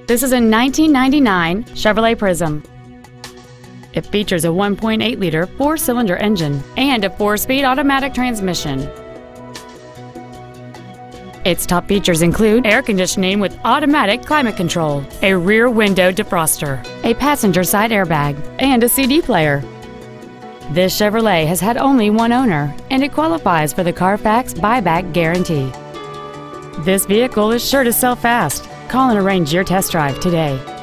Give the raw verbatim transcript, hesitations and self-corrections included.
This is a nineteen ninety-nine Chevrolet Prizm. It features a one point eight liter four-cylinder engine and a four-speed automatic transmission. Its top features include air conditioning with automatic climate control, a rear window defroster, a passenger side airbag, and a C D player. This Chevrolet has had only one owner, and it qualifies for the Carfax buyback guarantee. This vehicle is sure to sell fast. Call and arrange your test drive today.